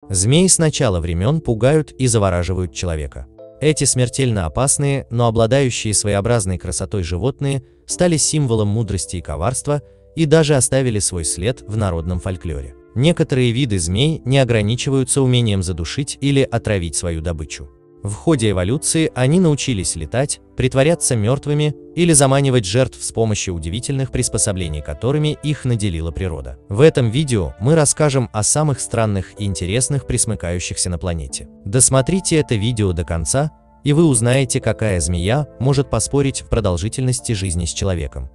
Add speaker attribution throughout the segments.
Speaker 1: Змеи с начала времен пугают и завораживают человека. Эти смертельно опасные, но обладающие своеобразной красотой животные стали символом мудрости и коварства и даже оставили свой след в народном фольклоре. Некоторые виды змей не ограничиваются умением задушить или отравить свою добычу. В ходе эволюции они научились летать, притворяться мертвыми или заманивать жертв с помощью удивительных приспособлений, которыми их наделила природа. В этом видео мы расскажем о самых странных и интересных пресмыкающихся на планете. Досмотрите это видео до конца, и вы узнаете, какая змея может поспорить в продолжительности жизни с человеком.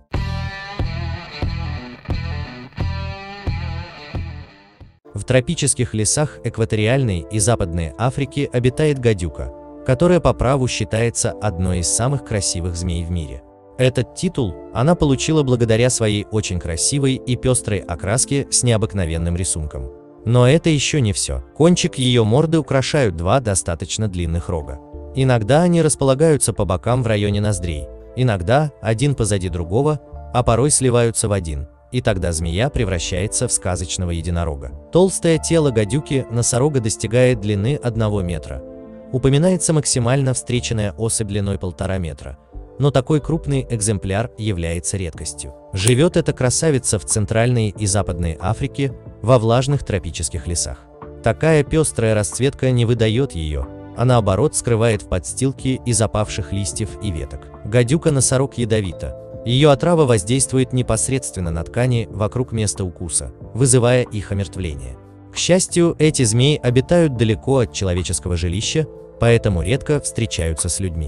Speaker 1: В тропических лесах экваториальной и Западной Африки обитает гадюка, которая по праву считается одной из самых красивых змей в мире. Этот титул она получила благодаря своей очень красивой и пестрой окраске с необыкновенным рисунком. Но это еще не все. Кончик ее морды украшают два достаточно длинных рога. Иногда они располагаются по бокам в районе ноздрей, иногда один позади другого, а порой сливаются в один. И тогда змея превращается в сказочного единорога. Толстое тело гадюки-носорога достигает длины 1 метра. Упоминается максимально встреченная особь длиной 1,5 метра, но такой крупный экземпляр является редкостью. Живет эта красавица в Центральной и Западной Африке во влажных тропических лесах. Такая пестрая расцветка не выдает ее, а наоборот скрывает в подстилке из опавших листьев и веток. Гадюка-носорог ядовита. Ее отрава воздействует непосредственно на ткани вокруг места укуса, вызывая их омертвление. К счастью, эти змеи обитают далеко от человеческого жилища, поэтому редко встречаются с людьми.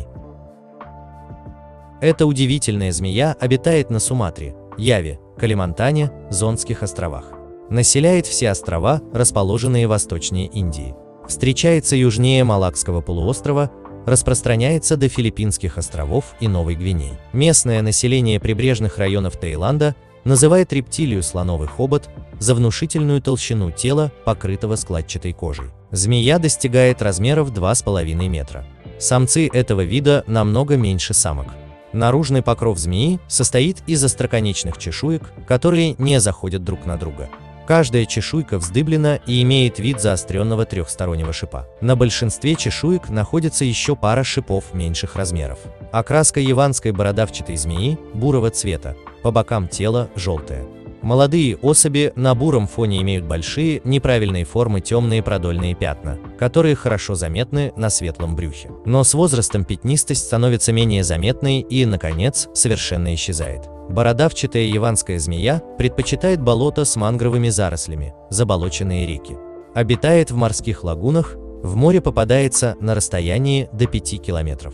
Speaker 1: Эта удивительная змея обитает на Суматре, Яве, Калимантане, Зондских островах. Населяет все острова, расположенные восточнее Индии. Встречается южнее Малакского полуострова, распространяется до Филиппинских островов и Новой Гвинеи. Местное население прибрежных районов Таиланда называет рептилию слоновый хобот за внушительную толщину тела, покрытого складчатой кожей. Змея достигает размеров 2,5 метра. Самцы этого вида намного меньше самок. Наружный покров змеи состоит из остроконечных чешуек, которые не заходят друг на друга. Каждая чешуйка вздыблена и имеет вид заостренного трехстороннего шипа. На большинстве чешуек находится еще пара шипов меньших размеров. Окраска яванской бородавчатой змеи бурого цвета, по бокам тела желтая. Молодые особи на буром фоне имеют большие, неправильной формы темные продольные пятна, которые хорошо заметны на светлом брюхе. Но с возрастом пятнистость становится менее заметной и, наконец, совершенно исчезает. Бородавчатая яванская змея предпочитает болота с мангровыми зарослями, заболоченные реки. Обитает в морских лагунах, в море попадается на расстоянии до 5 километров.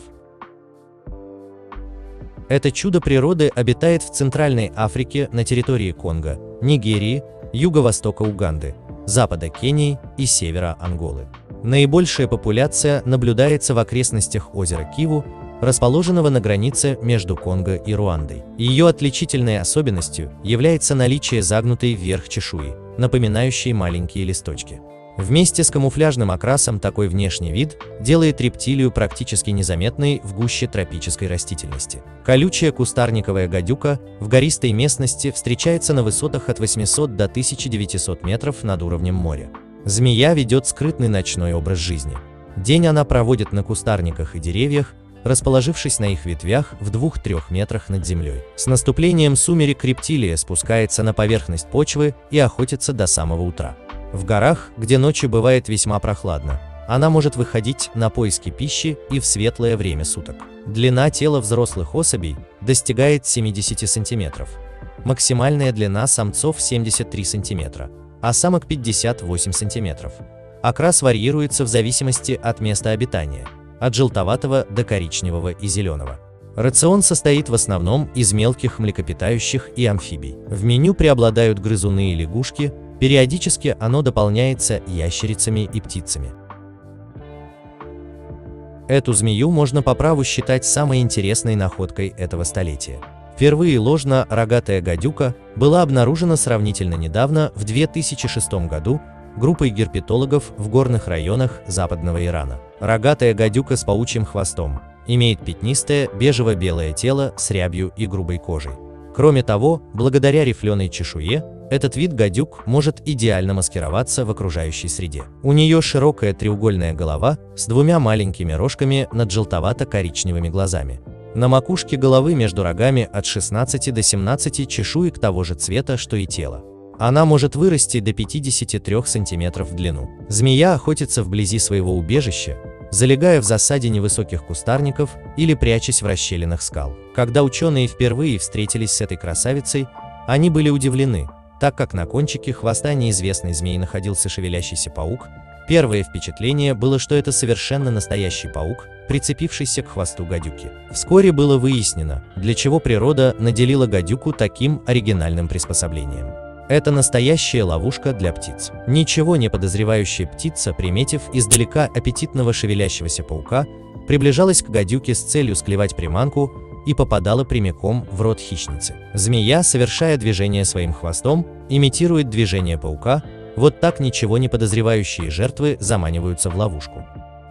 Speaker 1: Это чудо природы обитает в Центральной Африке на территории Конго, Нигерии, юго-востока Уганды, запада Кении и севера Анголы. Наибольшая популяция наблюдается в окрестностях озера Киву, расположенного на границе между Конго и Руандой. Ее отличительной особенностью является наличие загнутой вверх чешуи, напоминающей маленькие листочки. Вместе с камуфляжным окрасом такой внешний вид делает рептилию практически незаметной в гуще тропической растительности. Колючая кустарниковая гадюка в гористой местности встречается на высотах от 800 до 1900 метров над уровнем моря. Змея ведет скрытный ночной образ жизни. День она проводит на кустарниках и деревьях, расположившись на их ветвях в 2-3 метрах над землей. С наступлением сумерек рептилия спускается на поверхность почвы и охотится до самого утра. В горах, где ночью бывает весьма прохладно, она может выходить на поиски пищи и в светлое время суток. Длина тела взрослых особей достигает 70 см. Максимальная длина самцов 73 см, а самок 58 см. Окрас варьируется в зависимости от места обитания, от желтоватого до коричневого и зеленого. Рацион состоит в основном из мелких млекопитающих и амфибий. В меню преобладают грызуны и лягушки, периодически оно дополняется ящерицами и птицами. Эту змею можно по праву считать самой интересной находкой этого столетия. Впервые ложно-рогатая гадюка была обнаружена сравнительно недавно, в 2006 году, группой герпетологов в горных районах западного Ирана. Рогатая гадюка с паучьим хвостом имеет пятнистое бежево-белое тело с рябью и грубой кожей. Кроме того, благодаря рифленой чешуе, Этот вид гадюк может идеально маскироваться в окружающей среде. У нее широкая треугольная голова с двумя маленькими рожками над желтовато-коричневыми глазами. На макушке головы между рогами от 16 до 17 чешуек того же цвета, что и тело. Она может вырасти до 53 см в длину. Змея охотится вблизи своего убежища, залегая в засаде невысоких кустарников или прячась в расщелинах скал. Когда ученые впервые встретились с этой красавицей, они были удивлены, так как на кончике хвоста неизвестной змеи находился шевелящийся паук. Первое впечатление было, что это совершенно настоящий паук, прицепившийся к хвосту гадюки. Вскоре было выяснено, для чего природа наделила гадюку таким оригинальным приспособлением. Это настоящая ловушка для птиц. Ничего не подозревающая птица, приметив издалека аппетитного шевелящегося паука, приближалась к гадюке с целью склевать приманку и попадала прямиком в рот хищницы. Змея, совершая движение своим хвостом, имитирует движение паука. Вот так ничего не подозревающие жертвы заманиваются в ловушку.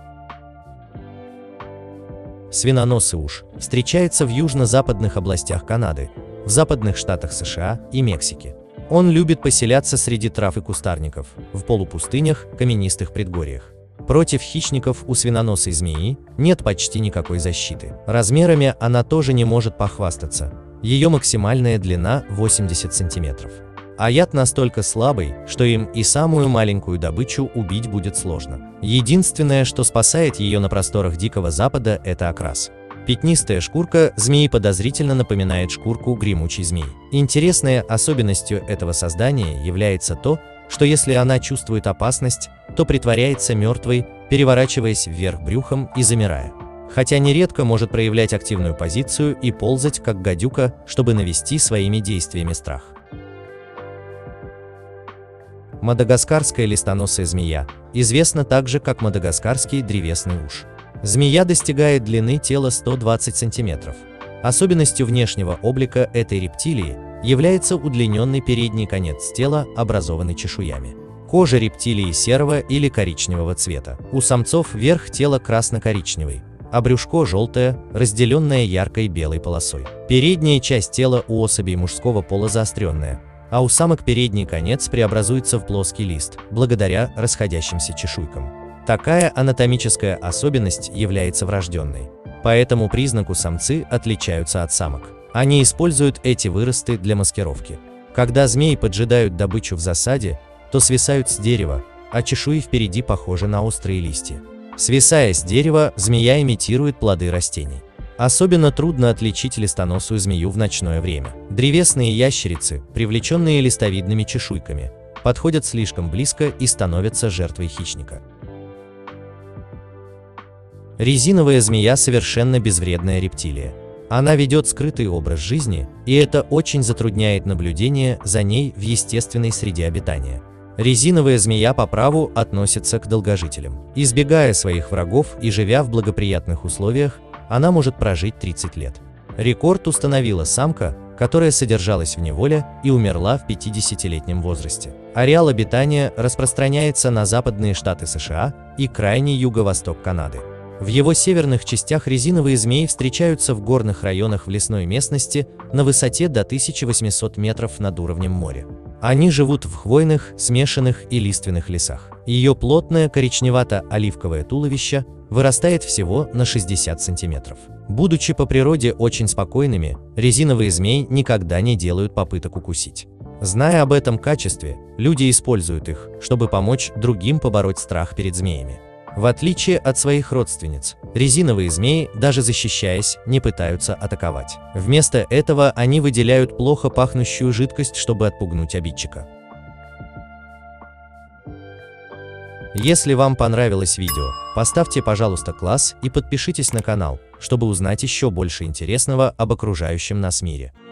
Speaker 1: Свиноносый уж встречается в южно-западных областях Канады, в западных штатах США и Мексики. Он любит поселяться среди трав и кустарников, в полупустынях, каменистых предгорьях. Против хищников у свиноносой змеи нет почти никакой защиты. Размерами она тоже не может похвастаться. Ее максимальная длина 80 сантиметров. А яд настолько слабый, что им и самую маленькую добычу убить будет сложно. Единственное, что спасает ее на просторах Дикого Запада, это окрас. Пятнистая шкурка змеи подозрительно напоминает шкурку гремучей змеи. Интересной особенностью этого создания является то, что если она чувствует опасность, то притворяется мертвой, переворачиваясь вверх брюхом и замирая. Хотя нередко может проявлять активную позицию и ползать как гадюка, чтобы навести своими действиями страх. Мадагаскарская листоносая змея известна также как мадагаскарский древесный уж. Змея достигает длины тела 120 см. Особенностью внешнего облика этой рептилии является удлиненный передний конец тела, образованный чешуями. Кожа рептилии серого или коричневого цвета. У самцов верх тела красно-коричневый, а брюшко желтое, разделенное яркой белой полосой. Передняя часть тела у особей мужского пола заостренная, а у самок передний конец преобразуется в плоский лист, благодаря расходящимся чешуйкам. Такая анатомическая особенность является врожденной. По этому признаку самцы отличаются от самок. Они используют эти выросты для маскировки. Когда змеи поджидают добычу в засаде, то свисают с дерева, а чешуи впереди похожи на острые листья. Свисая с дерева, змея имитирует плоды растений. Особенно трудно отличить листоносую змею в ночное время. Древесные ящерицы, привлеченные листовидными чешуйками, подходят слишком близко и становятся жертвой хищника. Резиновая змея совершенно безвредная рептилия. Она ведет скрытый образ жизни, и это очень затрудняет наблюдение за ней в естественной среде обитания. Резиновая змея по праву относится к долгожителям. Избегая своих врагов и живя в благоприятных условиях, она может прожить 30 лет. Рекорд установила самка, которая содержалась в неволе и умерла в 50-летнем возрасте. Ареал обитания распространяется на западные штаты США и крайний юго-восток Канады. В его северных частях резиновые змеи встречаются в горных районах в лесной местности на высоте до 1800 метров над уровнем моря. Они живут в хвойных, смешанных и лиственных лесах. Ее плотное коричневато-оливковое туловище вырастает всего на 60 сантиметров. Будучи по природе очень спокойными, резиновые змеи никогда не делают попыток укусить. Зная об этом качестве, люди используют их, чтобы помочь другим побороть страх перед змеями. В отличие от своих родственниц, резиновые змеи, даже защищаясь, не пытаются атаковать. Вместо этого они выделяют плохо пахнущую жидкость, чтобы отпугнуть обидчика. Если вам понравилось видео, поставьте, пожалуйста, класс и подпишитесь на канал, чтобы узнать еще больше интересного об окружающем нас мире.